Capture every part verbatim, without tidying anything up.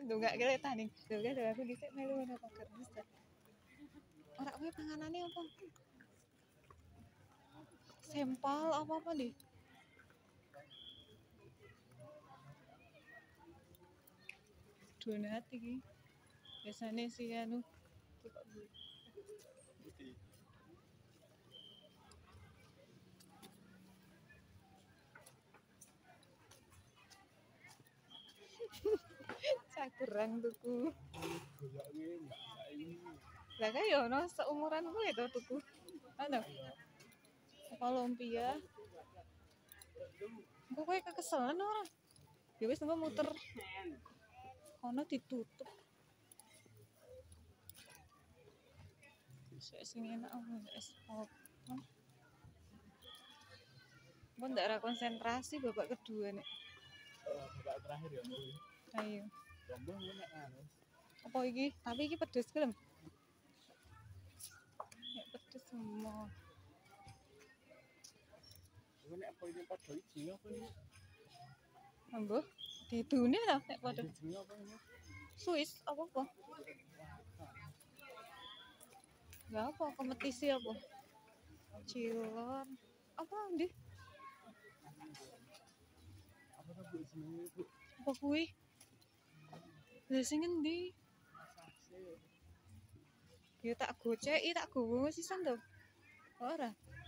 Ndongak kelihatan nih. Juga aku dhisik melu ngono kok kerdus. Ora kuwi panganane apa? Sempal apa-apa di? Donat iki. Biasane sih anu cakurang tuku. Lah kan yo ono seumuran kowe to tuku. Ano? Kalau lumpia. Engko kowe kekeselan ora? Ya wis engko muter. Kono ditutup. Sik sing enak apa es pop. Mun ndak ra konsentrasi babak kedua nek. Babak terakhir ya, Mbak. Ayo. Jomblo nek anu. Apa iki? Tapi iki pedes gelem. Nek pedes semua. Iku nek apa iki padha iki apa iki? Ambo, didune lho nek padha. Jenenge apa ini? Swiss apa-apa? Lah apa kompetisi apa? Cilor. Apa ndi? Apa to Bu jenenge Bu? Apa kuwi? Lah sing endi? Ya tak goceki, tak gowo sisan to. Ora.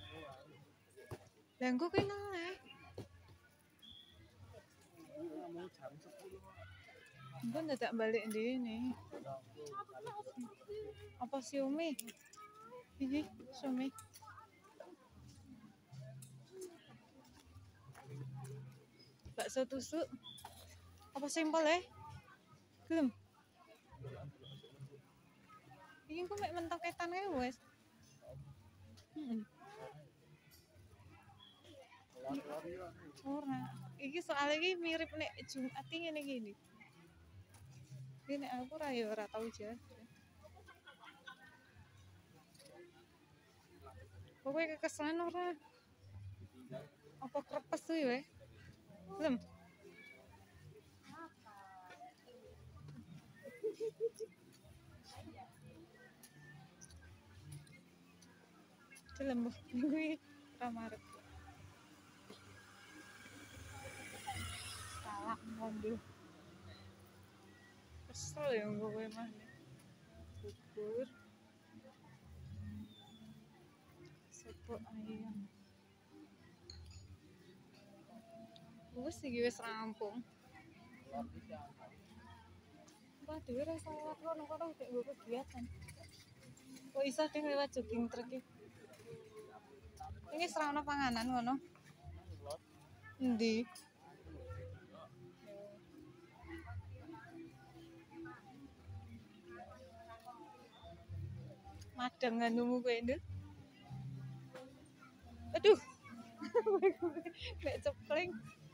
Lah engko kene neh. Ngomong jam sepuluh. Engko ndak balik ndene. Apa siomay? Iki siomay. Bakso tusuk. Apa sempol eh? Gelem. Iki kok mek mentok etan kae wis. Heeh. Ora. Iki soal iki mirip nek Jumat ngene iki iki. Iki nek aku ora ya ora tau jajan. Kowe kekesan ora? Apa krepes tuh ya? Belum. Celem kuwi ramarep. Salah mondo. Kesel ya kowe mah. Bubur. Soto ayam. Wes iki wis rampung. Wah, dhewe ra salah kono kono nek nggo kegiatan. Kok iso ding lewat jogging trek iki? Ini serang ono panganan ngono. Endi? Madang anumu kowe nduk. Aduh. Nek cepleng.